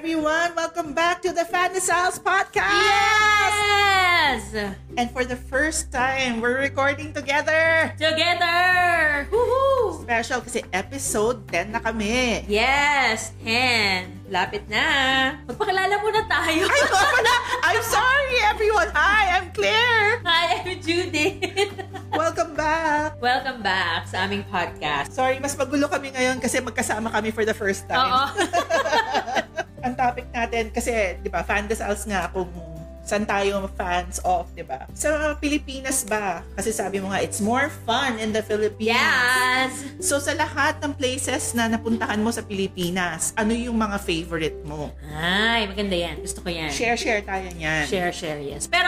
everyone! Welcome back to the Fandesals podcast! Yes! And for the first time, we're recording together! Together! Woohoo! Special kasi episode 10 na kami. Yes! 10. Lapit na. Magpakilala muna tayo. Ay, pala! I'm sorry, everyone! Hi, I'm Claire! Hi, I'm Judith. Welcome back! Welcome back sa aming podcast. Sorry, mas magulo kami ngayon kasi magkasama kami for the first time. Oo. Ang topic natin kasi, di ba, Fandesals nga kung saan tayo fans of, di ba? Sa Pilipinas ba? Kasi sabi mo nga, it's more fun in the Philippines. Yes! So, sa lahat ng places na napuntahan mo sa Pilipinas, ano yung mga favorite mo? Ay, maganda yan. Gusto ko yan. Share tayo niyan. Share, yes. Pero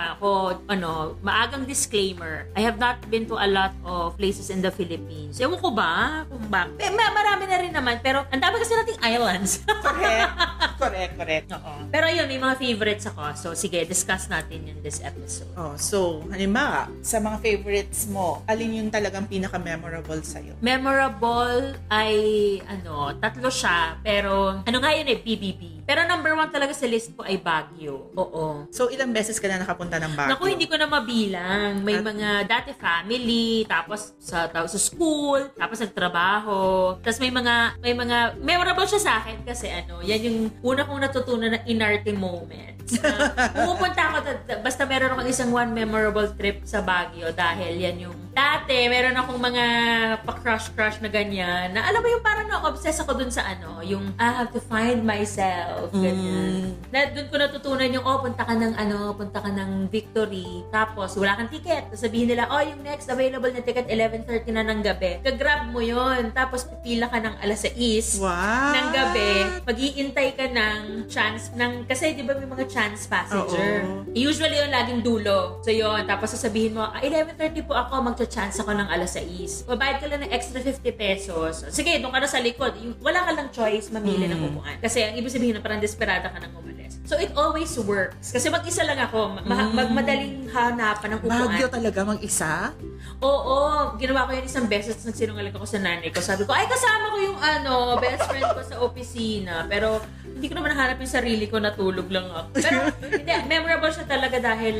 maagang disclaimer. I have not been to a lot of places in the Philippines. Ewan ko ba? Kung ba? Marami na rin naman. Pero ang dami kasi nating islands. Correct. Oo. Pero yun, may mga favorites ako. So, sige, discuss natin in this episode. Oh, so, halimbawa, sa mga favorites mo, alin yung talagang pinaka-memorable sa'yo? Memorable ay, tatlo siya. Pero, BBB. Pero number 1 talaga sa list ko ay Baguio. Oo. So, ilang beses ka na nakapunta ng Baguio? Naku, hindi ko na mabilang. May mga dati family, tapos sa school, tapos nagtrabaho. Tapos may mga memorable siya sa akin kasi yan yung una kong natutunan na inarte moments. Pumupunta ako, basta meron akong isang one memorable trip sa Baguio dahil yan yung dati, meron akong mga pa-crush na ganyan na alam mo yung parang na-obsess ako dun sa yung I have to find myself. Ganyan. Na dun ko natutunan yung punta ka ng Victory, tapos wala kang ticket. Tapos sabihin nila, yung next available na ticket 11:30 na ng gabi. Kag-grab mo yun. Tapos pipila ka ng 6:00 ng gabi. Mag-iintay ka ng chance kasi di ba may mga chance passenger. Usually yung laging dulo. So yun, tapos sasabihin mo, 11:30 po ako, magcha-chance ako ng 6:00. Babayad ka lang ng extra 50 pesos. Sige, doon ka na sa likod. Wala ka lang choice mamili ng upuan. Kasi ang ibig sabihin na parang desperada ka ng umalis. So it always works. Kasi mag-isa lang ako. Madaling hanapan ng upuan. Baguio talaga mag-isa? Oo. Ginawa ko yun isang beses. Nagsinungaling ako sa nanay ko. Sabi ko, kasama ko yung best friend ko sa opisina. Pero hindi ko naman nahanap yung sarili ko, natulog lang ako. Pero hindi, memorable siya talaga dahil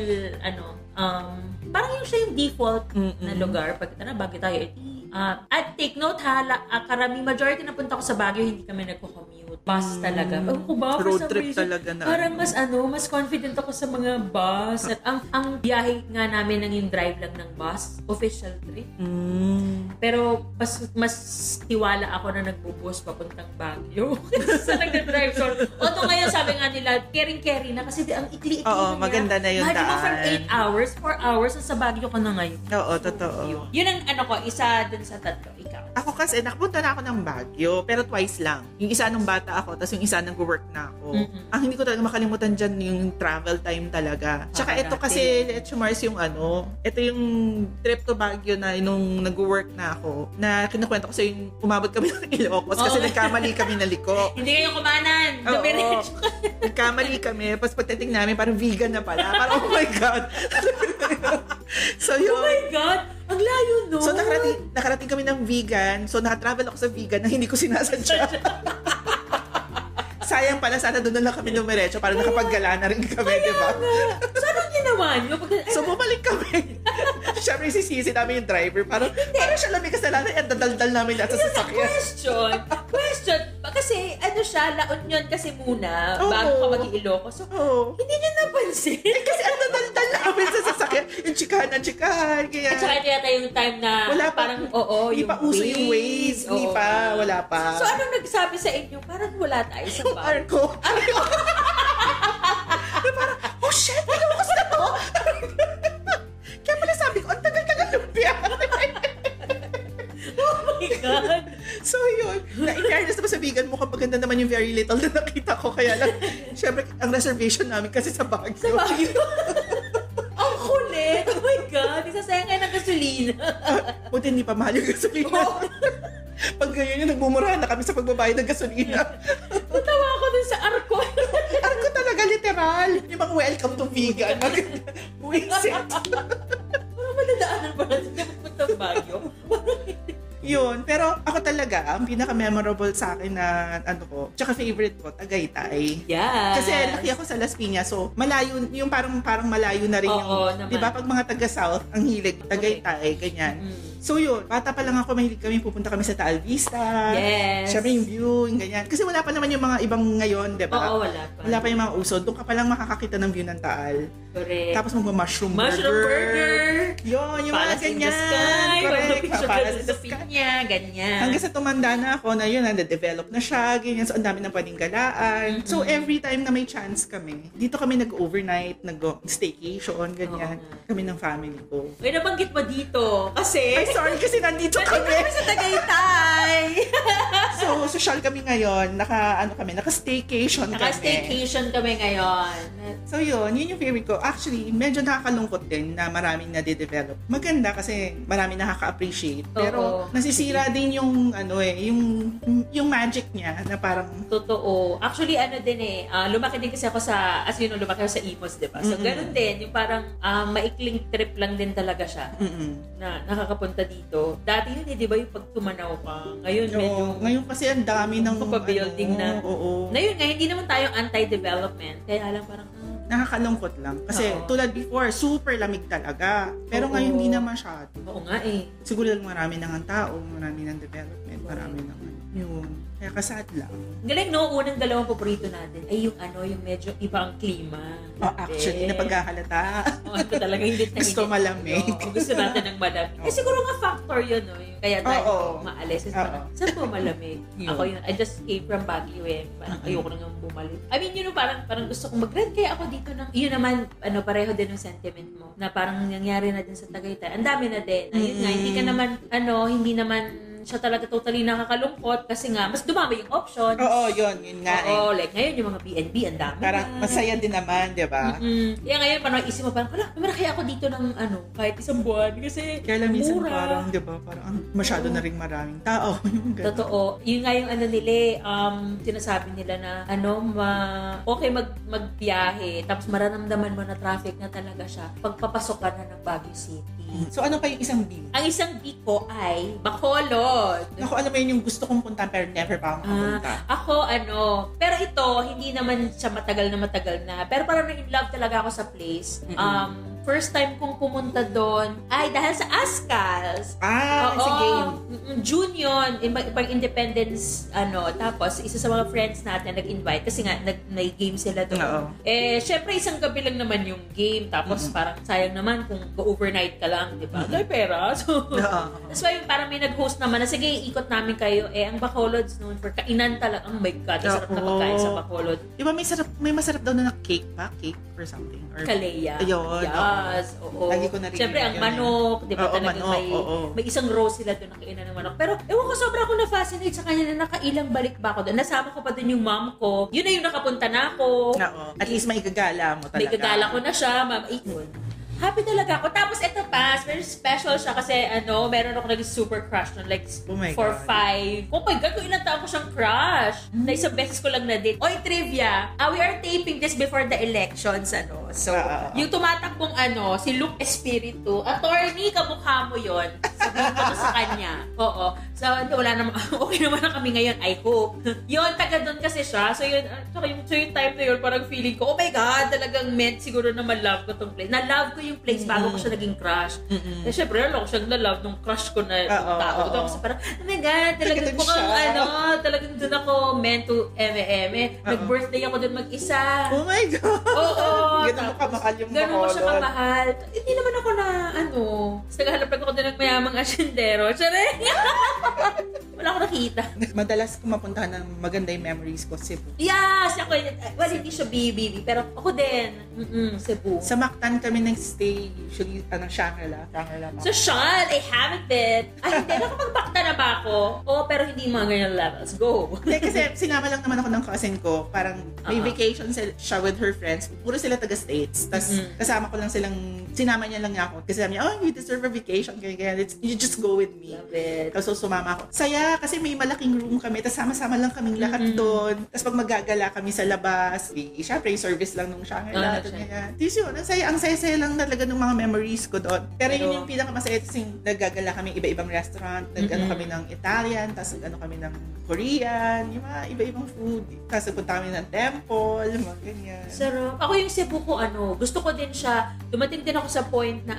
parang yung siya yung default na lugar. Pagkita na Baguio tayo, at take note majority na punta ko sa Baguio, hindi kami nagko-commute. Bus talaga. Road trip talaga na. Parang mas confident ako sa mga bus. At ang biyahe nga namin ng yung drive lang ng bus, official trip. Pero mas tiwala ako na nagbo-bus papuntang Baguio. Sa nagda-drive. So, although ngayon sabi nga nila, carry na kasi ang ikli-ikli niya. Maganda na yung daan. From 8 hours, 4 hours, sa Baguio ka na ngayon. Oo, totoo. Yun ang isa dun sa tatlo. Ikaw. Ako kasi, nakapunta na ako ng Baguio, pero twice lang. Yung isa nung bata ako, tapos yung isa nag-work na ako. Ang hindi ko talaga makalimutan dyan yung travel time talaga. Tsaka ito kasi, Leche Mars, yung ito yung trip to Baguio na nung nag-work na ako, na kinukwento ko sa yung umabot kami ng Ilocos kasi nagkamali kami na liko. Hindi kayo kumanan. Dumiretso ka. Nagkamali kami, tapos pagdating namin, parang vegan na pala. Parang, oh my God. So yun. Oh my God. Ang layo, no? So nakarating kami ng vegan. So nakatravel ako sa vegan na hindi ko sinasadya. Sayang pala, sana doon na lang kami dumiretso para nakapaggala na rin kami, di ba? So anong ginawa nyo? So bumalik kami. Siyempre sisisi namin yung driver. Parang siya lang may kasalanan. Dadaldal namin lahat sa sasakyan. Question. Kasi laon yun kasi muna bago ka mag-Ilocos. So, hindi nyo napansin. Kasi ang dadaldal namin sa sasakyan. Yung chikahan. At saka ito yata yung time na wala pa, parang, hindi pa uso yung Waze. Hindi pa, wala pa. So, anong nagsabi sa inyo? Parang wala tayo sa bago. Arko. Parang, oh shit, Ilocos na to. Kaya pala sabi ko, ang tagal-tagal ng biyahe. Oh my God. So yun, in fairness naman sa vegan, mukhang maganda naman yung very little na nakita ko. Kaya lang, syempre, ang reservation namin kasi sa Baguio. Sa Baguio? Ang kulit. Oh my God. Isasayang kayo ng gasolina. Buti hindi pa mahal yung gasolina. Pag ganyan yung nagmumurahan na kami sa pagbabayad ng gasolina. Natawa ako dun sa Arko. Arko talaga, literal. Yung mga welcome to vegan. Buwisit. Parang madadaanan pa natin na pupunta Baguio. Yun. Pero ako talaga, ang pinaka-memorable sa akin na tsaka favorite ko, Tagaytay. Yes. Kasi laki ako sa Las Piñas, so malayo, yung parang malayo na rin yung, di ba, pag mga taga-South, ang hilig, Tagaytay, ganyan. So yun, bata pa lang ako, mahilig kami, pupunta kami sa Taal Vista. Yes. Siyempre yung view, yung ganyan. Kasi wala pa naman yung mga ibang ngayon, di ba? Oo, wala pa. Wala pa yung mga uso. Doon ka pa lang makakakita ng view ng Taal. Correct. Tapos mushroom burger. Yun, yung mga ganyan. Correct. Para sa niya, ganyan. Hanggang sa tumanda na ako na yun, na-develop na siya, ganyan. So, ang dami ng pwedeng galaan. So, every time na may chance kami, dito kami nag-overnight, nag-staycation, ganyan. Kami ng family ko. May nabanggit mo dito? Kasi... Ay, sorry, kasi nandito kami. Sa Tagaytay. So, social kami ngayon. Naka-staycation kami. Naka-staycation kami ngayon. So, yun yung favorite ko. Actually, medyo nakakalungkot din na maraming nade-develop. Maganda kasi maraming nakaka-appreciate. Pero, nasisira din yung, yung magic niya na parang... Totoo. Actually, lumaki din kasi ako lumaki ako sa Imos, diba? So, ganun din. Yung parang maikling trip lang din talaga siya. Na nakakapunta dito. Dati yun di ba yung pag tumanaw ka? Ngayon, medyo... Ngayon kasi ang dami ng... Papabuilding na. Ngayon nga, hindi naman tayo anti-development. Kaya alam parang... Nakakalungkot lang. Kasi tulad before, super lamig talaga. Pero ngayon hindi na masyado. Oo nga eh. Siguro lang marami nang ang tao, marami ng development, marami nang yun. Kaya kasad lang. Galing no, unang dalawang paborito natin ay yung medyo iba ang klima. Actually, napaghahalata. Ito talaga hindi tayo. Gusto malamig. Gusto natin ng malamig. Siguro nga factor yun, no? Yung kaya tayo maalis. Saan po malamig? Ako yun. I just came from Baguio eh. Parang ayoko nang bumalik. I mean, parang gusto kong mag-rent kaya ako dito ng... Yun naman, pareho din yung sentiment mo. Na parang nangyari na din sa Tagaytay. Ang dami na din. Ayun nga, hindi ka naman, hindi naman siya talaga totally nakakalungkot kasi nga, mas dumami yung options. Yun nga like ngayon yung mga B&B, ang dami. Parang masaya din naman, di ba? Kaya ngayon, parang isip mo, parang, may kaya ako dito ng kahit isang buwan kasi kaya lang minsan mura. Parang, di ba, parang masyado na rin maraming tao. Totoo. Yun nga yung sinasabi nila na, okay magbiyahe, tapos mararamdaman mo na traffic na talaga siya pagpapasok ka na ng Baguio City. So, ano pa yung isang B? Ang isang B ko ay Bacolod. Ako, alam mo yun yung gusto kong punta pero never pa akong kapunta. Ako, pero ito, hindi naman siya matagal na. Pero parang na-in love talaga ako sa place. First time kong pumunta doon ay dahil sa Ascals. Sige. June yun, pang Independence, tapos isa sa mga friends natin nag-invite kasi nga may game sila doon. Syempre isang gabi lang naman yung game, tapos parang sayang naman kung go-overnight ka lang, di ba? Dahil pera. So, that's why parang may nag-host naman na sige, ikot namin kayo. Ang Bacolods noon for kainan talaga. Oh my God, sarap na pagkain sa Bacolod. Di ba may masarap daw na cake pa? Cake or something? Or Kaleya. Ayun. Yes, oo. Lagi ko narinig. Siyempre, ang manok, di ba talagang may isang row sila doon na kainan ng manok. Pero, ewan ko, sobra ako na-fascinate sa kanya na nakailang balik ba ako doon. Nasama ko pa doon yung mom ko. Yun na yung nakapunta na ako. At least may gagala mo talaga. May gagala ko na siya, ma'am. Happy talaga ako. Tapos ito pa, very special siya kasi meron ako naging super crush nun. Like, 4-5. Oh my God, kung ilang taon ko siyang crush. Na isang beses ko lang na-date. Oy, trivia. We are taping this before the elections, So, yung tumatakbong si Luke Espiritu, attorney, kamukha mo yon. Sabihin ko to sa kanya. Oo. So, wala naman, okay naman na kami ngayon, I hope. Yun, taga doon kasi siya. So, yun, yung time na yun, parang feeling ko, oh my God, talagang meant siguro na ma-love ko tong place. Na-love ko yung place bago ko siya naging crush. Eh, syempre, ako siya na-love nung crush ko na tao. Kasi parang, oh my God, talagang mukhang talagang doon ako meant to eme. Nag-birthday ako doon mag-isa. Oh my God! Oo. Ganun mo kamahal yung Ganun mo siya kamahal. Hindi naman ako na, naghahanap lang ako doon ng mayamang asyendero. Tsare! Wala ako nakita. Madalas kung mapunta ng maganda yung memories ko, Cebu. Yes! Ako, hindi siya BBB, pero ako din. Cebu. Sa Mactan kami nag-stay, usually, Shangri-La. So, Sean, I haven't been. Ay, hindi. Nakapag-bakta na ba ako? Pero hindi mga ganyan levels. Go! Kasi sinama lang naman ako ng cousin ko. Parang may vacation siya with her friends. Puro sila taga-States. Tapos kasama ko lang silang sinama niya lang ako. Kasi sabi niya, oh, you deserve a vacation. Ganyan. You just go with me. Love it. So, sumama ako. Saya, kasi may malaking room kami. Tapos sama-sama lang kaming lahat doon. Tapos pag magagala kami sa labas, syempre, yung service lang nung Shangri-La. Tapos yun, ang saya-saya lang talaga ng mga memories ko doon. Pero yun yung pinakamasaya. Tapos yung naggagala kami iba-ibang restaurant. Nag-ano kami ng Italian. Tapos nag-ano kami ng Korean. Yung mga iba-ibang food. Tapos punta kami ng temple. Mga ganyan. Sarap. Ako yung Cebu ko, gusto ko din siya. Dumating din ako sa point na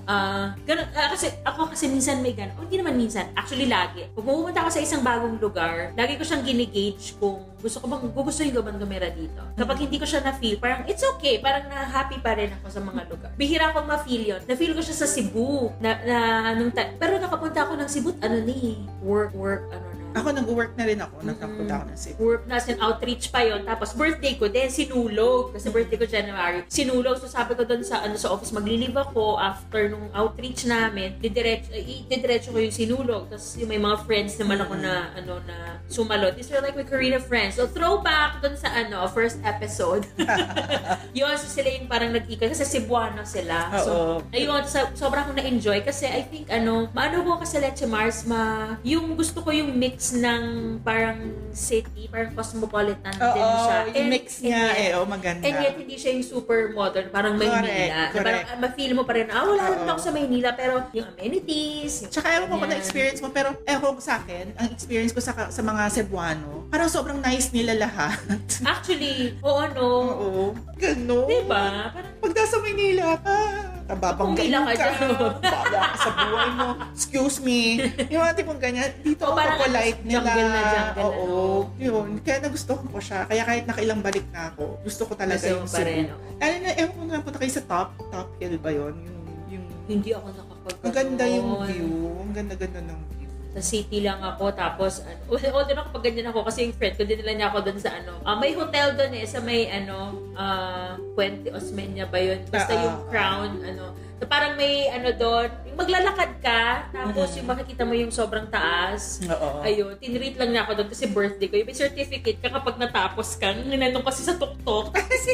kasi minsan may gano'n. Hindi naman minsan. Actually, lagi. Pag pumunta ako sa isang bagong lugar, lagi ko siyang ginigauge kung gugustuhin ko bang gumera dito. Kapag hindi ko siya na-feel, parang it's okay. Parang na-happy pa rin ako sa mga lugar. Bihira akong ma-feel yun. Na-feel ko siya sa Cebu. Pero nakapunta ako ng Cebu, work, Ako, nag-work na rin ako. Nagkapunta ako ng Cebu. Work na, outreach pa yon. Tapos birthday ko din, sinulog. Kasi birthday ko January. Sinulog. So sabi ko doon sa office, magli-leave ako after nung outreach namin. Didiretso ko yung sinulog. Tapos yung may mga friends naman ako na sumalo. These are like my Korean friends. So throwback doon sa first episode. Yun, so sila yung parang nag-ikot. Kasi Cebuano sila. So, ayun, sobrang akong na-enjoy. Kasi I think, maano ko kasi Leche Mars, yung gusto ko yung mix ng parang city, parang cosmopolitan din siya. Yung mix niya, maganda. And yet, hindi siya yung super modern, parang Maynila. Correct. Parang ma-feel mo pa rin, wala rin ako sa Maynila, pero yung amenities, Tsaka ewan ko kung na-experience mo, pero ewan ko sa akin, ang experience ko sa mga Cebuano, parang sobrang nice nila lahat. Actually, oo. Gano'n. Diba? Parang, pag nasa Maynila ka, nababanggain ka. Bala ka sa buhay mo. Excuse me. Yung mga tipong ganyan, dito ako polite nila. Jungle. Yun. Kaya nagustuhan ko siya. Kaya kahit nakailang balik na ako, gusto ko talaga yung Cebu. Lalo na, ewan ko nga punta kayo sa top hill ba yun? Yung hindi ako nakapagkaroon. Ang ganda yung view. Ang ganda-ganda ng view. Sa city lang ako, tapos although ako pag ganyan ako kasi yung friend ko dinala niya ako doon sa may hotel doon sa may Puente Osmeña ba yun, basta yung Crown so parang may doon, yung maglalakad ka tapos yung makikita mo yung sobrang taas. Ayun, tinreat lang niya ako doon kasi birthday ko, yung may certificate ka kapag natapos ka, nanong kasi sa tuktok.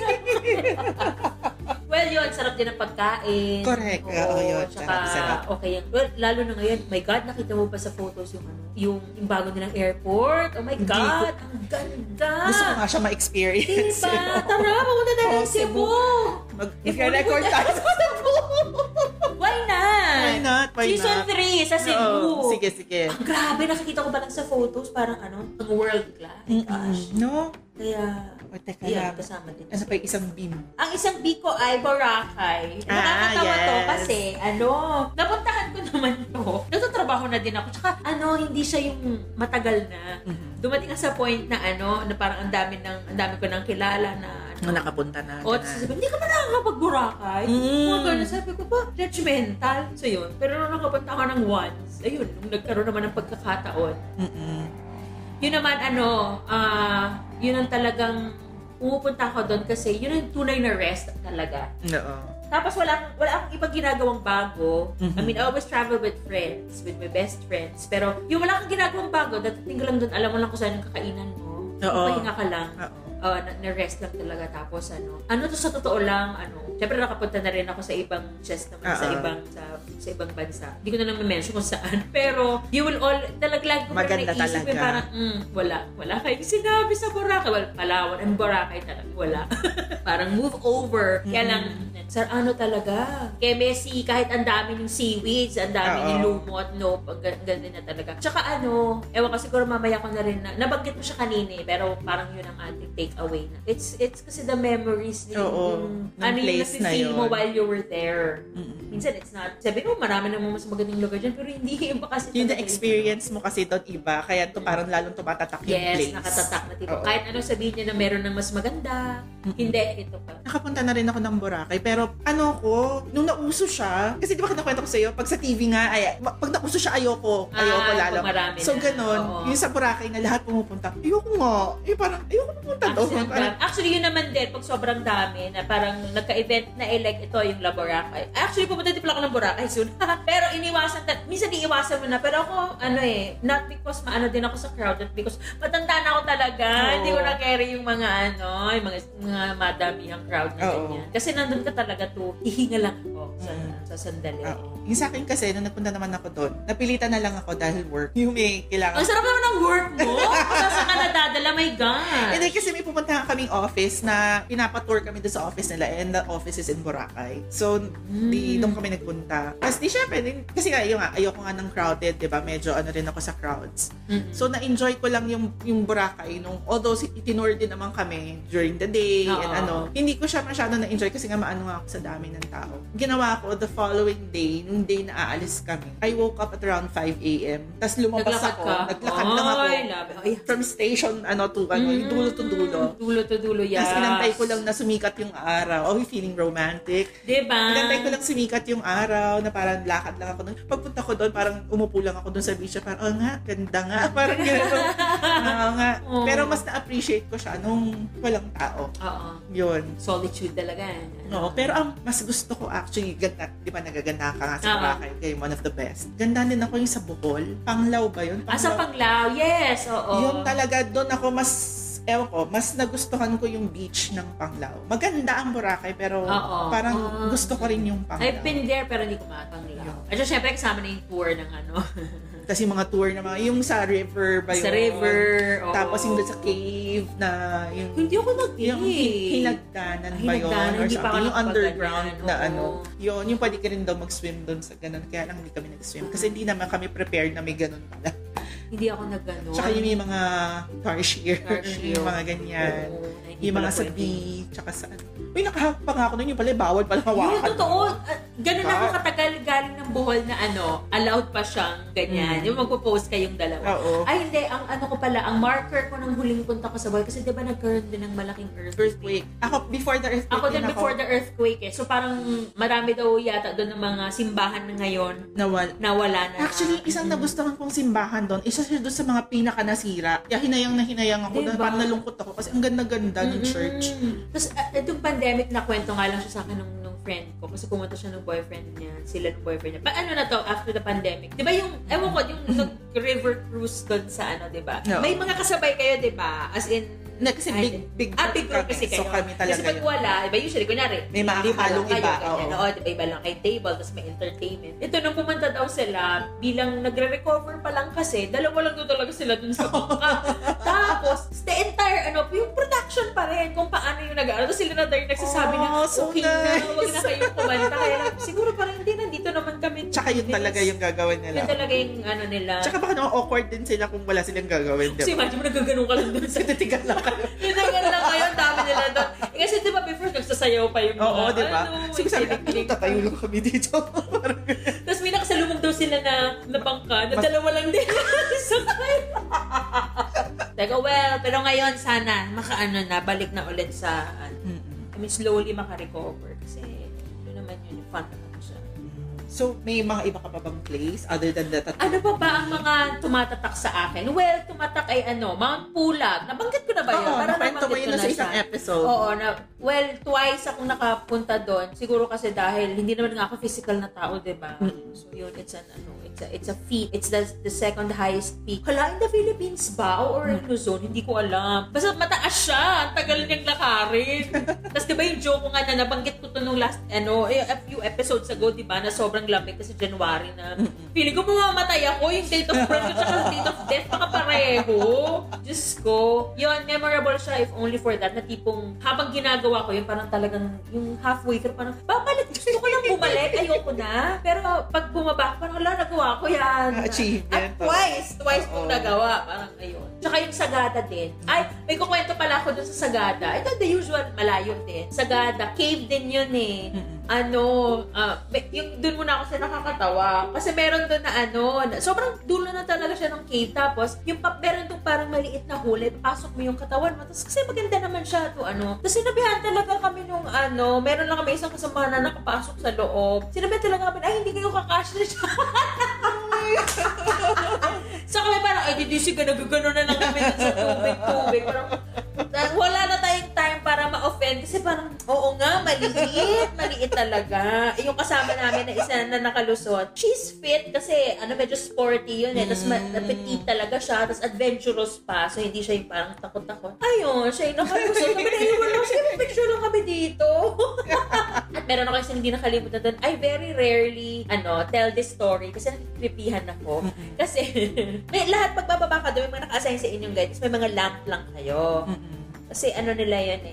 Well, yun, sarap din ang pagkain. Correct. Yun. Tsaka, okay yan. Well, lalo na ngayon, my God, nakita mo pa sa photos yung bago nilang airport. Oh my God, ang ganda. Gusto ko nga siya ma-experience. Diba? Tara, pumunta tayo ng Cebu. Mag-record tayo sa Cebu. Why not? Season 3 sa Cebu. Sige. Ang grabe, nakikita ko ba lang sa photos, parang ang world class. Gosh. No? Kaya, teka lang. kasama din. Ano pa yung isang beam? Ang isang beam ko ay Boracay. Nakakatawa to kasi, napuntahan ko naman to. Nagtatrabaho na din ako. Tsaka, hindi siya yung matagal na. Dumating sa point na na parang ang dami ko nang kilala na nakapunta na. O, sabi, hindi ka ba nakakapag-Boracay? Sabi ko ba, judgmental. So yun. Pero nung nakapunta ako ng once, ayun, nung nagkaroon naman ng pagkakataon, yun naman, yun ang talagang pumupunta ako doon kasi yun ang tunay na rest talaga. Tapos wala akong ibang ginagawang bago. I mean, I always travel with friends, with my best friends. Pero yung wala kang ginagawang bago, dadating ka lang doon, alam mo lang kung saan yung kakainan mo. Pahinga ka lang. Na-rest lang talaga. Tapos to sa totoo lang, syempre nakapunta na rin ako sa ibang chest naman, sa ibang bansa. Hindi ko na lang ma-mention kung saan. Pero, you will all, talaglag ko parang naisip ko parang, wala kayong sinabi sa Boracay. Well, Palawan and Boracay talaga, wala. Parang move over. Kaya lang, sir, talaga? Kaya Messi, kahit ang dami ng seaweeds, ang dami ng lumot, ganda na talaga. Tsaka ewan ko siguro mamaya ko na rin nabanggit mo siya kanina pero parang yun ang ating takeaway na. It's kasi the memories yung place na yun. Mo while you were there. Minsan it's not, sabi ko, marami namang mas magandang lugar dyan, pero hindi iba kasi. Yung na-experience mo kasi doon iba, kaya parang lalong tumatatak yung place. Yes, nakatatak na tipo. Kahit sabihin niya na meron ng mas maganda, hindi, ito pa. Nakapunta na rin ako ng Boracay, pero nung nauso siya, kasi di ba kinakwento ko sa'yo, pag sa TV nga, pag nauso siya, ayoko lalo. So ganun, yung sa Boracay na lahat pumupunta, ayoko nga, parang ayoko pumunta doon. Actually, yun naman din, pag sobrang dami, na parang nagka-event na like ito yung La Boracay. Actually, pumunta din pala ako ng Boracay soon. Pero minsan iiwasan mo na, pero ako, not because maano din ako sa crowd, not because matanda na ako talaga, hindi ko na carry yung mga yung mga madamihang crowd na ganyan. Kasi nandun ka talaga to, hihinga lang ako. Oo, sa sandali. Yung sa akin kasi, nung nagpunta naman ako doon, napilitan na lang ako dahil work. Yung may kailangan. Ang sarap naman ng work mo! Saan ka nadadala? My God! Hindi, kasi may pupuntahan kaming office na pinapatour kami doon sa office nila and the office is in Boracay. So, doon kami nagpunta. Kasi syempre, kasi nga, ayoko nga ng crowded, di ba? Medyo rin ako sa crowds. So, na-enjoy ko lang yung Boracay. Although, itinur din naman kami during the day and hindi ko siya masyado na-enjoy kasi nga maano nga ako sa dami ng tao. Ginawa ko the following day, nung day na aalis kami, I woke up at around 5 a.m. Tapos lumabas ako. Naglakad lang ako. From station, yung dulo to dulo. Dulo to dulo, yes. Tapos inantay ko lang na sumikat yung araw. Feeling romantic. Diba? Inantay ko lang sumikat yung araw na parang lakad lang ako doon. Pagpunta ko doon, parang umupo lang ako doon sa beach. Parang, nga, ganda nga. Parang gano'n. Nga. Pero mas na-appreciate ko siya nung walang tao. Yun. Solitude talaga. Oo, pero ang mas gusto ko actually, ganda, di ba nagaganda ka nga sa Boracay, kayo one of the best. Ganda din ako yung sa Bohol. Panglaw ba yun? Sa Panglao, yes. Oo. Yung talaga doon ako mas nagustuhan ko yung beach ng Panglao. Maganda ang Boracay, pero parang gusto ko rin yung Panglao. I've been there, pero hindi ko Panglao. At syempre, kasama na yung tour ng Kasi mga tour na yung sa river ba yun? Sa river. Tapos yung sa cave na yung... Hindi ako nag-cave. Yung hinagdanan ba yun? Or something. Yung underground na Yun, yung pwede ka rin daw mag-swim doon sa ganun. Kaya lang hindi kami nag-swim. Kasi hindi naman kami prepared na may ganun pala. Hindi ako nag-ganon. Tsaka yung mga tarsier. Yung mga ganyan. Yung mga sa beach. Tsaka sa Uy, nakahak pa nga ako nun. Yung pala, bawal pala hawakan. Yung totoo. Ganun ako katagal galing ng Bohol na allowed pa siyang ganyan. Yung magpo-post kayong dalawa. Ay, hindi. Ang ang marker ko ng huling punta ko sa Bohol. Kasi diba nagkaroon din ng malaking earthquake. Ako, before the earthquake. Ako din before the earthquake So parang marami daw yata doon ng mga simbahan na ngayon. Nawala na. Actually, isang nagustuhan kong simbahan doon, isa siya doon sa mga pinaka-nasira. Kaya hinayang ako doon. Parang nalungkot ako kasi ang ganda-ganda ng church. Tapos, itong pandemic na kwento nga lang siya sa akin nung friend ko kasi pumunta siya ng boyfriend niya, sila ng boyfriend niya. Ano na to, after the pandemic? Di ba yung, ewan ko, yung river cruise doon sa di ba? No. May mga kasabay kayo, di ba? As in, kasi big group kasi kayo. So kami talaga kasi pag wala, iba usually, kunyari, may makakalong iba. Diba, iba lang kay table, tapos may entertainment. Ito, nung pumunta daw sila, bilang nagre-recover pa lang kasi, dalawa lang daw talaga sila dun sa bangka. Tapos, the entire, yung production pa rin, kung paano yung nag-aaral. Tapos sila na tayo nagsasabi na, okay na, huwag na kayong kumanta. Kaya siguro parang hindi, nandito naman kami. Tsaka yun talaga yung gagawin nila. Yun talaga yung nila. Tsaka baka naman awkward din sila kung wala silang gagawin. Kasi imagine mo nagaganon ka lang dun sa titigan lang. Titigan lang kayo, dami nila doon. Kasi diba before nagsasayaw pa yung mga, diba? Sige sabi, tatayo lang kami dito. Tapos may nakasalubog daw sila na bangka, na dalawa lang din. Teka, pero ngayon sana, balik na ulit sa, slowly makarecover. Kasi, naman yun, yung fun naman siya. So, may mga iba ka pa bang place other than that? Ano pa ba ang mga tumatatak sa akin? Well, tumatak ay Mount Pulag. Nabanggit ko na ba yun? Parang nabanggit mo yun sa isang episode. Oo, twice akong nakapunta doon. Siguro kasi dahil hindi naman nga ako physical na tao, diba? So, yun, it's a feat. It's the second highest peak. Hala, in the Philippines ba? Or in Luzon? Hindi ko alam. Basta mataas siya. Ang tagal niyang lakarin. Tapos diba yung joke ko nga na nabanggit ko to nung last, a few episodes ago, diba, na sobrang lamig kasi January na. Feeling ko mamamatay ako. Yung date of birth at saka date of death makapareho. Diyos ko. Yun, memorable siya if only for that. Na tipong habang ginagawa ko yun, parang talagang yung halfway through, parang babalik. Gusto ko lang bumalik. Ayoko na. Pero pag bumaba, parang nagawa ko yan. Achievement. At twice kong nagawa. Parang ayun. Tsaka yung Sagada din. Ay, may kukwento pala ako dun sa Sagada. Ito, the usual, malayo din. Sagada, cave din yun yung dun muna ako sa nakakatawa. Kasi meron dun na sobrang dulo na talaga siya ng cave. Tapos, meron dun parang maliit na huli. Pasok mo yung katawan mo. Tapos, kasi maganda naman siya Tapos, sinabihan talaga kami nung meron lang kami isang kasama na nakapasok sa loob. Sinabihan talaga kami, ay, hindi kayo kakasya siya. So kami parang, ay, didisi ka, nagagano na lang kami sa tubig. Parang, wala na tayong time para ma-offend. Kasi parang, oo nga, mali Maliit talaga. Yung kasama namin na isa na nakalusot, she's fit kasi medyo sporty yun Tapos petite talaga siya. Tapos adventurous pa. So hindi siya yung parang takot-takot. Ayun, siya yung nakalusot. Kami naiwan lang. Sige, picture lang kami dito. At meron ako kasi hindi nakalimutan doon. I very rarely, tell this story kasi nakikipihan ako. Kasi, may lahat pagbababa ka doon, may mga naka-assign sa inyong guide. Tapos may mga lamp lang kayo. Kasi nila yan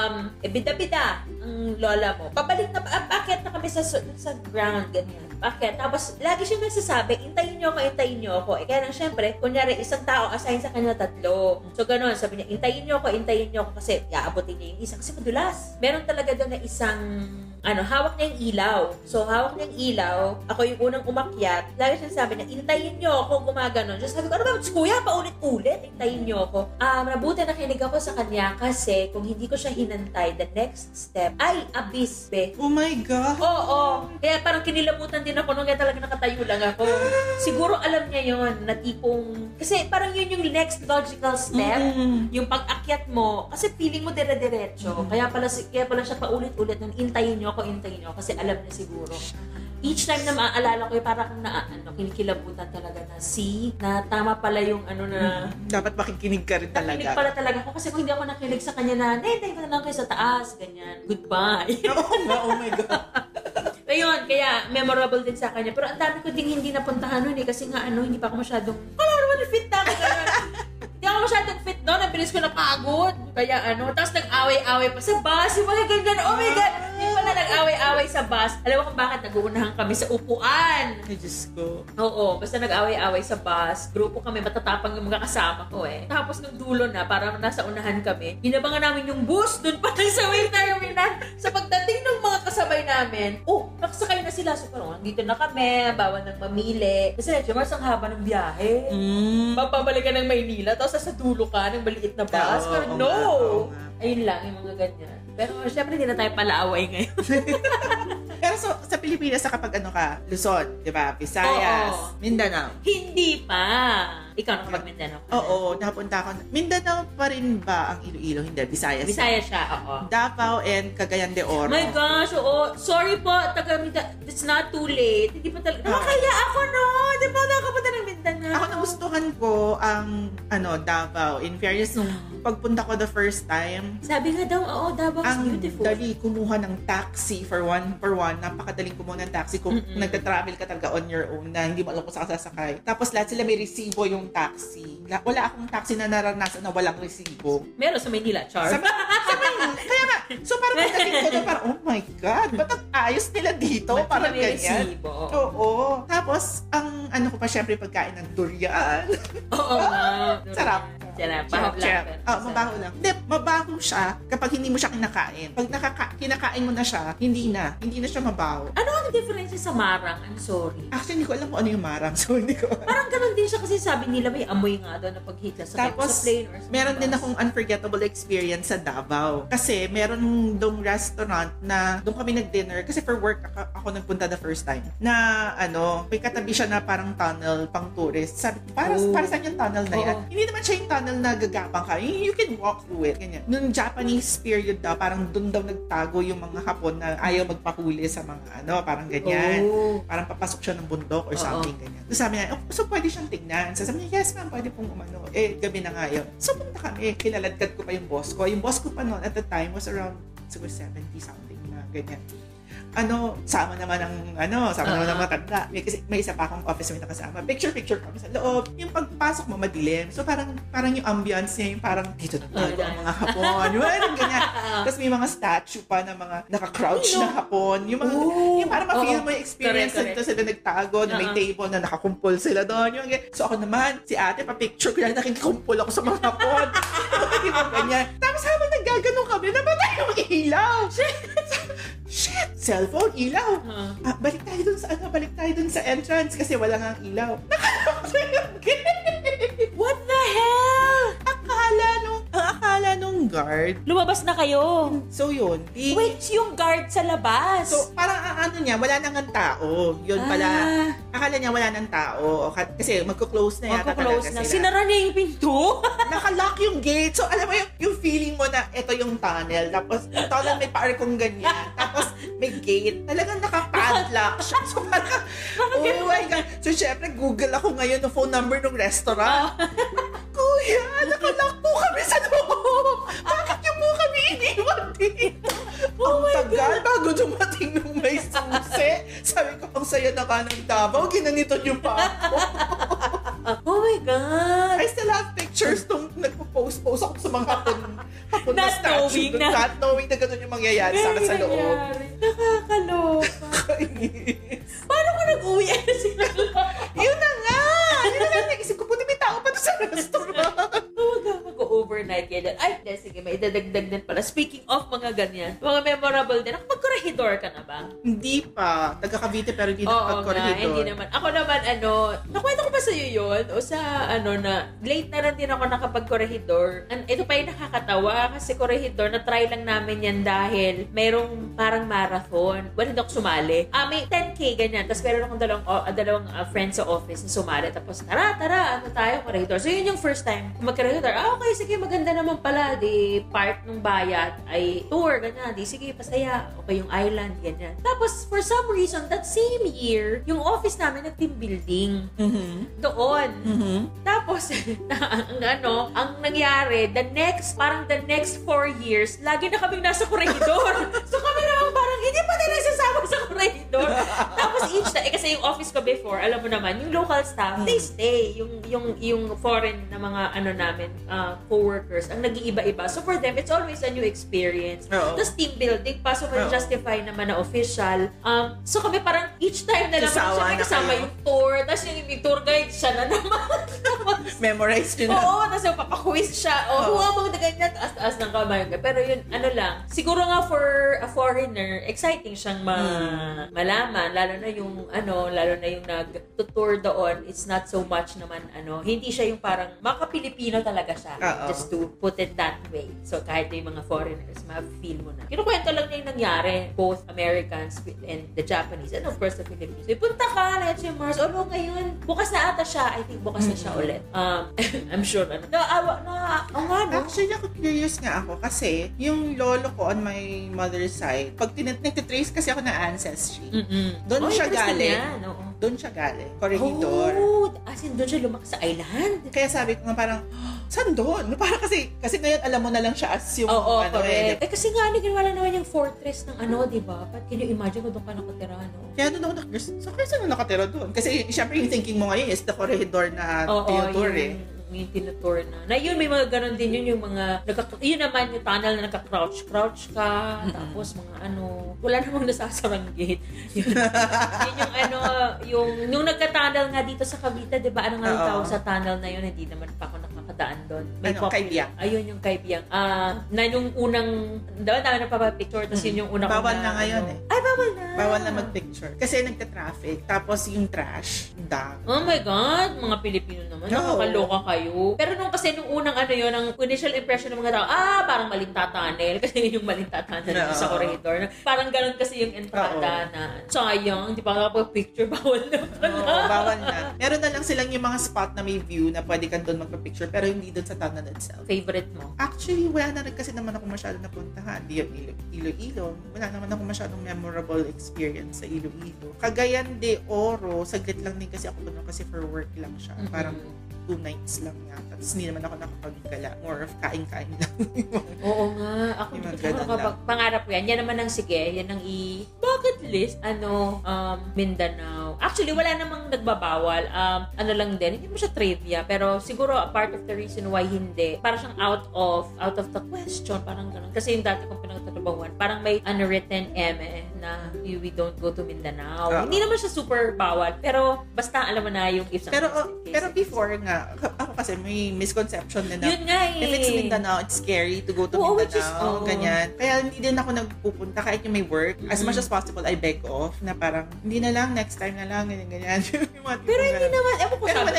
bida-bida ang lola mo. Pabalik na, bakit na kami sa ground, ganyan. Bakit? Tapos, lagi siya nagsasabi, intayin niyo ako. Kaya lang, syempre, kunyari, isang tao assign sa kanya 3. So, gano'n, sabi niya, intayin niyo ako kasi iaabotin niya yung isa. Kasi madulas. Meron talaga doon na isang, hawak niya yung ilaw. So, hawak niya yung ilaw. Ako yung unang umakyat. Lagi siya sabi niya, intayin niyo ako, gumaganon. So, sabi ko, ba, kuya, paulit-ulit, intayin niyo ako. Mabuti nakinig ako sa kanya kasi kung hindi ko siya hinantay, the next step ay abyss, be. Oh my God! Oo. Kaya parang kinilabutan din ako nung kaya talaga nakatayo lang ako. Siguro alam niya yon na tipong, kasi parang yun yung next logical step, yung pag-akyat mo, kasi feeling mo dire-diretso. Kaya pala siya paulit-ulit nun, intayin niyo ako, kasi alam niya siguro. Each time na maaalala ko, parang kinikilabutan talaga na tama pala yung na... Dapat makikinig ka rin talaga. Nakinig pala talaga ako kasi kung hindi ako nakinig sa kanya na, tayo ko na lang kayo sa taas, ganyan. Goodbye. Oh my God. Ayun, kaya memorable din sa kanya. Pero ang dami ko ding hindi napuntahan nun kasi nga hindi pa ako masyadong, fit na ako. Hindi ako masyadong fit noon. Ang bilis ko napagod. Kaya tapos nag-away-away pa sa bus. Yung mga ganyan. Oh my God! Yung pala nag-away-away sa bus. Alam mo kung bakit nag-uunahan kami sa upuan. Ay, Diyos ko. Oo, basta nag-away-away sa bus. Grupo kami, matatapang yung mga kasama ko Tapos nung dulo na, parang nasa unahan kami, ginabangan namin yung bus dun pa sa way terminal. Sa pagdating ng mga kasabay namin, nakasakay na sila. So parang, dito na kami, bawal nang mamili. Kasi Mars, ang haba ng biyahe. Papabalik ka ng Maynila, tapos sa dulo ka ng maliit na bus. Parang, no! Ayun lang, yung mga ganyan. Pero syempre, hindi na tayo palaaway ngayon. Pero sa Pilipinas, kapag Luzon, di ba? Visayas, Mindanao. Hindi pa. Ikaw nakapag-Mindanao ka? Oo, napunta ako. Mindanao pa rin ba ang Iloilo? Hindi, Visayas. Visayas siya, oo. Davao and Cagayan de Oro. My gosh, oo. Sorry po, it's not too late. Hindi pa talaga. Nakakaya ako, no? Hindi pa nakapunta ng Mindanao. Ako nagustuhan ko ang Davao. In fairness, nung pagpunta ko the first time, sabi nga daw, Davao is beautiful. Ang dali kumuha ng taxi for one. Napakadaling kumuha ng taxi kung nagta-travel ka talaga on your own na hindi mo alam kung saan sasakay. Tapos lahat sila may resibo yung taxi. Wala akong taxi na naranasan na walang resibo. Meron sa Maynila, Char. Sa Maynila. Kaya nga, so parang pagdating ko doon, parang, oh my God, ba't ang ayos nila dito? Parang ganyan. Resibo. Oo. Tapos, ang ko pa syempre pagkain ng durian. Oo nga. Sarap. Mabaho lang. Mabaho lang. Hindi, mabaho siya kapag hindi mo siya kinakain. Pag kinakain mo na siya, hindi na siya mabaho. Ano ang difference sa marang? I'm sorry. Actually, hindi ko alam kung ano yung marang. So, hindi ko. Parang ganun din siya kasi sabi nila may amoy nga doon na paghita sa plane or meron din akong unforgettable experience sa Davao. Kasi meron dong restaurant na doon kami nag-dinner. Kasi for work ako nagpunta the first time. Na may katabi siya na parang tunnel pang tourist. Sabi ko, para saan yung tunnel na yan? Hindi naman siya yung tunnel na gagapang ka. You can walk through it. Ganyan. Noong Japanese period daw, parang doon daw nagtago yung mga Hapon na ayaw magpahuli sa mga parang ganyan. Parang papasok siya ng bundok or something ganyan. So sabi niya, so pwede siyang tignan. So sabi niya, yes ma'am, pwede pong gabi na nga yun. So punta kami, kilaladkad ko pa yung boss ko. Yung boss ko pa noon at the time was around siguro 70 something na ganyan. Sama naman ng matanda. Kasi may isa pa akong office mate na kasama. Picture kami sa loob. Yung pagpasok mo madilim. So parang yung ambience niya, yung parang dito na tayo ang mga Hapon. Yung ganyan. Tapos may mga statue pa na mga naka-crouch na Hapon. Yung mga, yung parang ma-feel mo yung experience na dito sila nagtago, na may table na nakakumpul sila doon. So ako naman, si ate, pa-picture ko lang, nakikumpul ako sa mga Hapon. Yung ganyan. Tapos habang naggaganong kami, namatay yung ilaw. Shit! Cellphone, ilaw. Balik tayo dun sa entrance kasi wala nga ilaw. Nakalok yung gate. What the hell? Ang akala nung guard. Lumabas na kayo. So yun. Wait, yung guard sa labas? So parang ano niya, wala nang tao. Yun pala. Akala niya wala nang tao. Kasi magko-close na yata talaga sila. Sinara niya yung pinto? Nakalock yung gate. So alam mo yung feeling mo na ito yung tunnel. Tapos tunnel may parkong ganyan. Tapos may gate. Talagang naka-padlock siya. So parang, oh my God. So syempre, Google ako ngayon ng phone number ng restaurant. Kuya, nakalock po kami sa loob. Bakit niyo po kami iniwan dito? Ang tagal bago dumating nung may susi. Sabi ko, ang saya na ka ng Davao. Ginanito niyo pa ako. Oh my God. I still have pictures nung nagpo-post ako sa mga hapon na statue. Not knowing na gano'n yung mangyayari sa akin sa loob. Nakakaloka. Paano ko nag-uwi? Yun na nga! Yun na nga. Naisip ko, puti may tao pa sa restaurant. Mag-overnight kayo dyan. Ay, sige, may idadagdag din pala. Speaking of mga ganyan, mga memorable din. Nakapag-corregidor ka na ba? Hindi pa. Taga-Cavite pero hindi nakapag-corregidor. Hindi naman. Ako naman, nakwento ko ba sa'yo yun? O sa, na, late na rin din ako nakapag-corregidor. Ito pa yung nakakatawa kasi corregidor, na-try lang namin yan dahil mayroong parang marathon. Well, hindi ako sumali. May 10K ganyan. Tapos meron akong dalawang friends sa office na sumali. Tapos, tara, tayo, corregidor. So, yun yung first time mag-corregidor. Okay, sige, maganda naman pala. Di, part ng bayad ay tour, ganyan. Di, sige, pasaya. Okay, yung island, ganyan. Tapos, for some reason, that same year, yung office namin nag-team building. Doon. Tapos, ang nangyari, the next 4 years, lagi na kaming nasa corregidor. So, kami naman parang, hindi pa din nagsasama sa corregidor. Tapos, each time, kasi yung office ko before, alam mo naman, yung local staff, they stay. Yung foreign na mga, namin, co-workers, ang nag-iiba-iba. So, for them, it's always a new experience. Tapos, team building pa, so, may justify naman na official. So, kami parang, each time na lang, siya kasama yung tour, tapos yung tour guide, siya na naman. Memorize yun na. Oo, tapos yung papaquiz siya. Huwag na ganyan, taas ng kamay. Pero yun, siguro nga for a foreigner, exciting siyang malaman, lalo na yung nag-tour doon, it's not so much naman, hindi siya yung parang maka-Pilipino talaga siya. Just to put it that way. So, kahit yung mga foreigners, ma-feel mo na. Kinukwento lang niya yung nangyari, both Americans and the Japanese, and of course, the Philippines. So, punta ka, let's say, Mars, ngayon, bukas na ata siya. I think bukas na siya ulit. I'm sure, Actually, curious nga ako kasi yung lolo ko on my mother's side, pag nagtitrace kasi ako ng ancestry, doon siya galing. Doon siya galing. Corregidor. As in, doon siya lumakas sa island? Kaya sabi ko nga parang, saan doon? Parang kasi ngayon alam mo na lang siya as yung correct. Kasi nga, wala naman yung fortress ng di ba? But can you imagine kung doon ka nakatira, Kaya doon ako so kaya saan nakatira doon? Kasi syempre yung thinking mo ngayon is the corregidor na tinutur yung tinutur na yun, may mga ganon din yung mga yun naman yung tunnel na nagka-crouch ka, tapos mga wala namang nasasarang gate. Yun yung nagka-tunnel nga dito sa Cavite, di ba? Yung tawag sa tunnel na yun, hindi naman pa ako nakakadaan doon. Kaibiyang. Ayun yung Kaibiyang. Na yung unang, dami na papapicture, tapos yun yung unang bawal na ngayon Ay, bawal na. Bawal na mag-picture. Kasi nagka-traffic, tapos yung trash, dang. Oh my God, mga Pilipino naman, nakakaloka kayo. Pero nung unang ang initial impression ng mga tao, parang maling tunnel. Kasi yung maling tunnel sa corridor. Parang ganun kasi yung entrada na sayang, hindi pa nakapag-picture, bawal na pala. Bawal na. Meron na lang silang yung mga spot na may view na pwede ka doon magpa-picture pero hindi doon sa tunnel itself. Favorite mo? Actually, wala na rin kasi naman ako masyadong napuntahan. Di yung Iloilo. Wala naman ako masyadong memorable experience sa Iloilo. Cagayan de Oro, saglit lang din kasi ako doon kasi for work lang siya. Parang 2 nights lang yata. Tapos hindi naman ako nakapagkala. More of kain-kain lang. Oo nga. Ako pangarap ko yan. Yan naman ang yan ang bucket list. Mindanao. Actually, wala namang nagbabawal. Lang din. Hindi mo siya trivia. Pero siguro, a part of the reason why hindi. Parang siyang out of the question. Parang ganun. Kasi yung dati kong pinagtatrabahuan, parang may unwritten na we don't go to Mindanao. Hindi naman siya super bawal. Pero basta alam mo na yung if pero before nga, ako kasi may misconception na yun nga if it's Mindanao, it's scary to go to Mindanao. Ganyan. Kaya hindi din ako nagpupunta kahit yung may work. As much as possible, I beg off na parang, hindi na lang, next time na lang, ganyan. Pero hindi naman, pero when I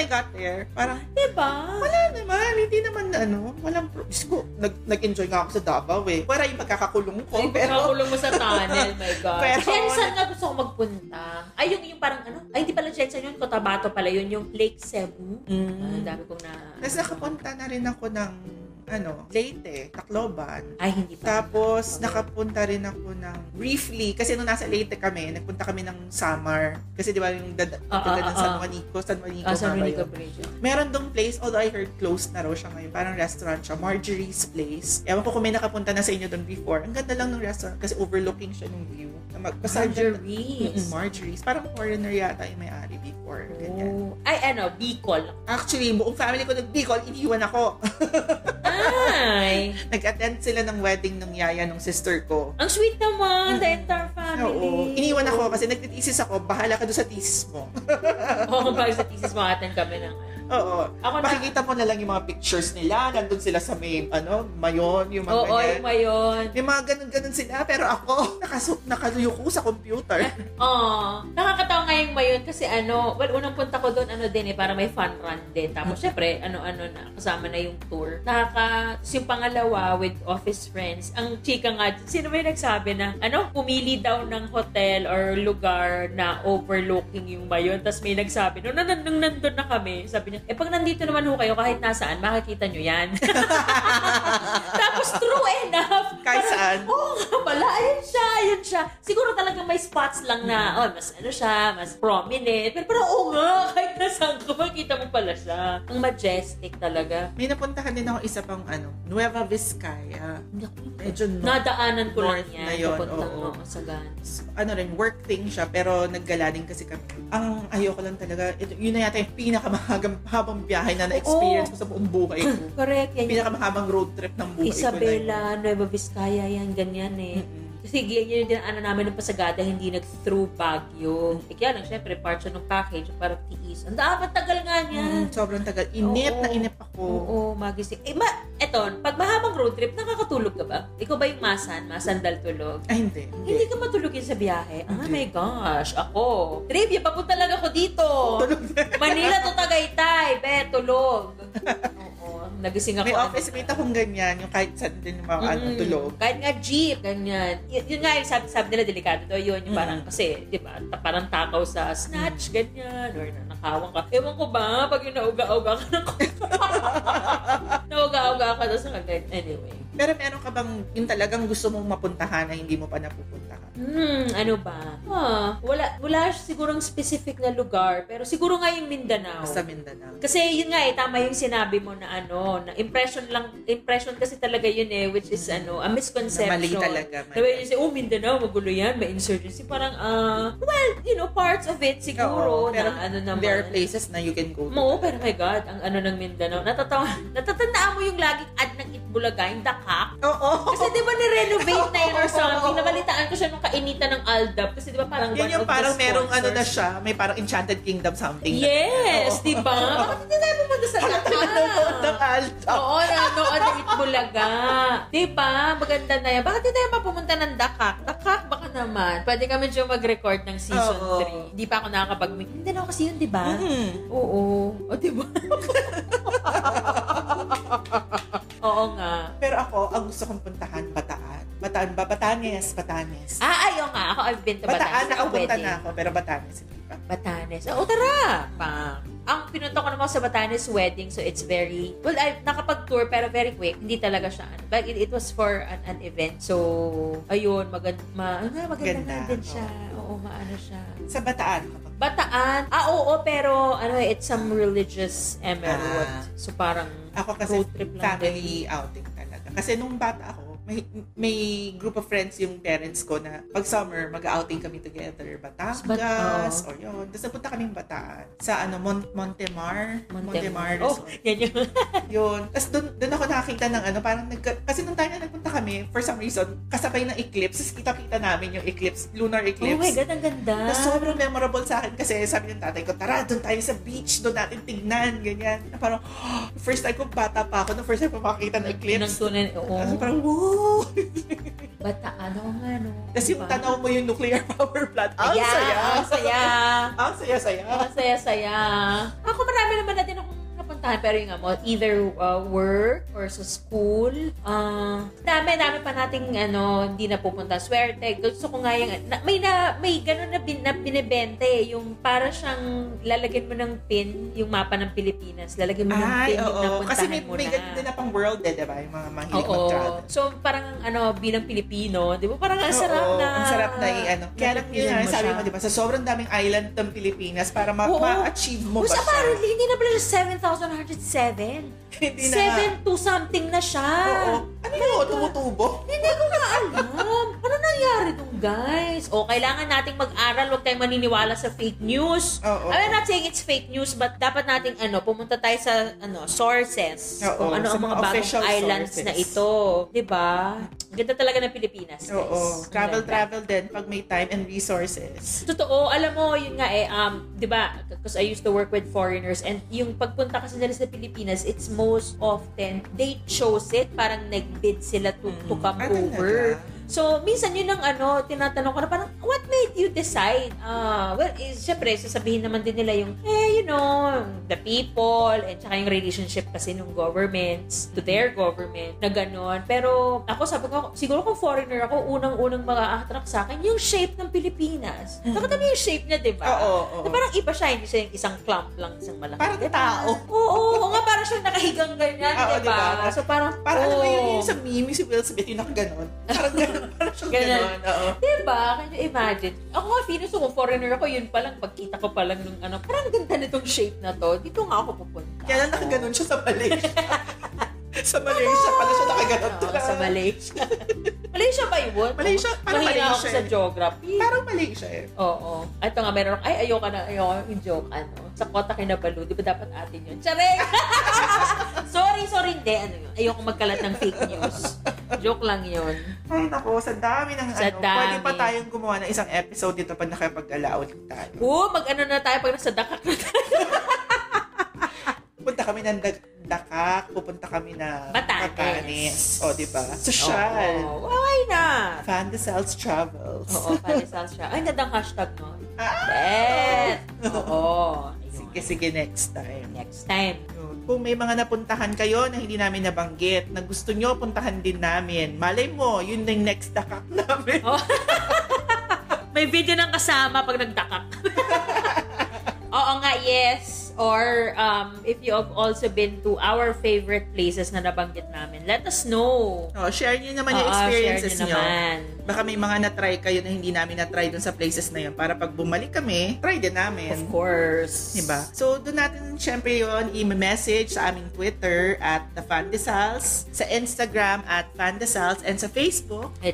got there, parang, diba? wala naman, hindi naman walang, nag-enjoy nga ako sa Davao eh. Para yung pagkakakulong ko. Ay, pagkakakulong mo sa tunnel, my God. Pero, Jensen nga gusto ko magpunta. Ay, yung parang ay, hindi pala Jensen yun, Cotabato pala yun, yung Lake Cebu. Ang dami kong Tapos nakapunta na rin ako ng Leyte, Tacloban. Ay, hindi pa. Tapos, nakapunta rin ako ng briefly, kasi nung nasa Leyte kami, nagpunta kami ng Samar. Kasi di ba yung ng San Juanico Bridge. Meron dong place, although I heard closed na raw siya ngayon, parang restaurant siya, Marjorie's Place. Ewan ko kung may nakapunta na sa inyo doon before. Ang ganda lang ng restaurant kasi overlooking siya ng view. Marjorie's. Parang foreigner yata yung may-ari before. Ganyan. Ay, Bicol. Actually, buong family ko nag-Bicol, iniwan ako. Ay! Nag-attend sila ng wedding ng yaya ng sister ko. Ang sweet naman, the entire family. Oo. Iniwan ako kasi nagtitisis ako, bahala ka doon sa thesis mo. Oo, kung sa thesis mo, attend kami ng Oo. Makikita mo na lang yung mga pictures nila. Nandun sila sa may, mayon, yung mga ganyan. Oo, yung mayon. May mga ganun-ganun sila. Pero ako, nakaluyoko sa computer. Nakakatawa nga yung mayon kasi unang punta ko doon, din para may fun run din. Tapos, syempre, na, kasama na yung tour. Yung pangalawa with office friends, ang chika nga, sino ba yung nagsabi na, pumili daw ng hotel or lugar na overlooking yung mayon. Tapos may nagsabi, nung nandun na kami, sabi niya, pag nandito naman ho kayo, kahit nasaan, makikita nyo yan. Tapos, true enough. Kahit saan? Oo nga pala, ayun siya. Siguro talagang may spots lang na, mas mas prominent. Pero oo nga, kahit nasaan ka, makikita mo pala siya. Ang majestic talaga. May napuntahan din ako isa pang, Nueva Vizcaya. Medyo nadaanan ko lang yan. Na yun, oo. Sagan. Work thing siya, pero naggala din kasi kami. Ang ayoko lang talaga, yun na yata yung pinakamahabang biyahe na na-experience ko sa buong buhay ko. Correct. Yan pinakamahabang road trip ng buhay Isabela, Nueva Vizcaya, yan, ganyan eh. Kasi yun yung namin ng Pasagada, hindi nag-through Baguio. Kaya lang, syempre, part siya ng package, parang tiis. Ang dapat tagal nga niya. Sobrang tagal. Inip ako. Oo, magising. Eto, pag mahabang road trip, nakakatulog ka ba? Ikaw ba yung masandal tulog? Ay, hindi. Hindi ka matulogin sa biyahe? Oh my gosh, ako. Trivia, papunta lang ako dito. Manila to Tagaytay, tulog. Nagising ako. May office mate akong ganyan, yung kahit saan din yung mga tulog. Kahit nga jeep, ganyan. Yun nga, yung sabi nila, delikado daw yun. Yung parang, kasi, di ba, parang takaw sa snatch, ganyan, or nakawang ka. Ewan ko ba, pag yung nauga-auga ka na nauga-auga ka na sa kagad. Anyway. Pero meron ka bang yung talagang gusto mong mapuntahan na hindi mo pa napupuntahan? Ano ba? Wala sigurong specific na lugar, pero siguro nga yung Mindanao. Basta Mindanao. Kasi yun nga tama yung sinabi mo na na impression kasi talaga yun which is a misconception. Na mali talaga. Sabi niya, Mindanao, magulo yan, may insurgency. Parang, parts of it siguro. Pero naman. There are places na you can go to. Oo, pero my God, ang ng Mindanao. Natatandaan mo yung laging ad ng Itbulaga, yung Dakak? Oo. Kasi di ba ni-renovate na yun or something? Nabalitaan ko siya nung kainitan ng Aldab. Kasi di ba parang yan yung parang merong na siya, may parang Enchanted Kingdom something. Yes, di ba? Bakit hindi tayo pumunta sa Dakak? Nanonood ng Aldab. Oo, nanonood ng Itbulaga. Di ba? Maganda na yan. Bakit hindi tayo mapumunta ng Dakak? Dakak, baka naman. Pwede kami dyan mag-record ng season 3. Di pa ako hindi na ako kasi yun, di ba? Oo. O, di ba? Oo nga. Pero ako, ang gusto kong puntahan, Batanes. Ayaw nga. Ako, I've been to Batanes. Bataan, nakapunta na ako, pero Batanes, hindi pa. Batanes. Tara! Ang pinunta ko naman sa Batanes wedding, so it's very, I've nakapag-tour, pero very quick. Hindi talaga siya. But it was for an event. So, ayun, maganda nga din siya. Oo, maano siya. Sa Bataan? Oo, pero it's some religious emirate. So, parang ako kasi road trip lang family outing talaga. Kasi nung bata ako, may group of friends yung parents ko na pag summer, mag-outing kami together. Batangas, or yun. Tapos napunta kaming Bataan. Sa Montemar Resort. Yan yun. Yun. Tapos doon ako nakakita ng parang kasi nung time na nagpunta kami, for some reason, kasabay ng eclipse. Tapos kita-kita namin yung eclipse, lunar eclipse. Oh my God, ang ganda. Tapos sobrang memorable sa akin kasi sabi ng tatay ko, tara, doon tayo sa beach, doon natin tignan, ganyan. Na parang, first time ko, bata pa ako, first time ko makakita ng eclipse. Parang, wow! Bataan ako nga, no? Tapos yung tanaw mo yung nuclear power plant. Ang saya! Ang saya! Ang saya-saya! Ang saya-saya! Ako marami naman na din akong napuntahan, pero yung mo, either work or sa school. Dami pa nating hindi na pupunta. Swerte. Gusto ko nga yung, may gano'n na binibente. Yung para siyang lalagyan mo ng pin, yung mapa ng Pilipinas. Lalagyan mo ng pin yung napuntahan kasi mo na. Kasi may ganun din na pang world diba? Yung mga mahilig mag-travel. So, parang bilang Pilipino, di ba? Parang ang sarap na. Ang sarap na Kaya lang yun nga, sabi mo, di ba? Sa sobrang daming island ng Pilipinas, para ma-achieve mo ba siya? Apparently, hindi na pala siya 7,107. Hindi na. 7 to something na siya. Oo. Ano yun? Tumutubo? Hindi ko nga alam. Ano nangyari dun, guys? Kailangan nating mag-aral. Huwag tayong maniniwala sa fake news. I'm not saying it's fake news, but dapat nating pumunta tayo sa sources. Kung ano ang mga bagong islands sources na ito. Diba? Ganda talaga ng Pilipinas, guys. Oo. Travel din pag may time and resources. Totoo. Alam mo, yun nga diba? Because I used to work with foreigners, and yung pagpunta kasi nila sa Pilipinas, it's most often, they chose it. Parang nag-bid sila to come over. So, minsan yun ang tinatanong ko na parang, what made you decide? Syempre, sasabihin naman din nila yung, the people, and saka yung relationship kasi ng governments to their government, na gano'n. Pero, ako sabi ko, siguro kung foreigner ako, unang mag-a-attract sa akin, yung shape ng Pilipinas. Nakita mo yung shape niya, di ba? Oo. Na parang iba siya, hindi siya yung isang clump lang, isang malaki. Parang tao. Oo, nga, parang siyang nakahigang ganyan, di ba? So, parang alam mo yung sa meme, si Will Smith, yung nakaganon. Parang gano'n. Parang siyang gano'n. Diba? Can you imagine? Ako nga, feeling kung foreigner ako, yun pa lang, pagkita ko pa lang nung parang ganda nitong shape na to, dito nga ako pupunta. Kaya lang nakaganon siya sa Malaysia. Sa Malaysia pala siya nakaganon. Sa Malaysia. Malaysia ba yun? Malaysia, parang Mahina Malaysia. ako sa geography. Parang Malaysia Oo. Ito nga, meron ako, ayoko yung joke, Sa Kota Kinabalu, di ba dapat atin yun? Charing! Sorry, hindi. Yun? Ayoko magkalat ng fake news. Joke lang yun. Ay, naku, sa dami ng Pwede pa tayong gumawa ng isang episode dito pag nakapag-alao ulit tayo. Mag-ano na tayo pag nasa Dakak na tayo. Punta kami ng Dakak, pupunta kami na Batanes. O, diba? Social. Why not? Fandesals Travels. Fandesals Travels. Ay, gandang hashtag, no? Oo. Sige, next time. Kung may mga napuntahan kayo na hindi namin nabanggit, na gusto nyo, puntahan din namin. Malay mo, yun na yung next Dakak namin. May video ng kasama pag nagdakak. Oo nga, yes. Or if you have also been to our favorite places na nabanggit namin, let us know. Share nyo naman yung experiences nyo. Naman. Baka may mga na-try kayo na hindi namin na-try dun sa places na yun para pag bumalik kami, try din namin. Of course. Diba? So, doon natin syempre yun, i-message sa aming Twitter at The Fandesals, sa Instagram at Fandesals, and sa Facebook at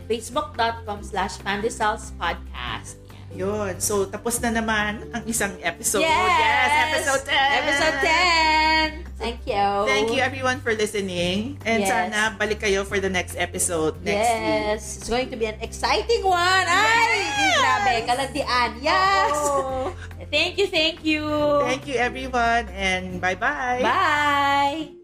facebook.com/fandesalspodcast. Yun. So, tapos na naman ang isang episode. Yes! Episode 10! Episode 10! Thank you. Thank you everyone for listening. And sana balik kayo for the next episode next week. Yes! It's going to be an exciting one! Ay! Grabe! Kalandian! Yes! Oh. Thank you! Thank you everyone and bye-bye! Bye!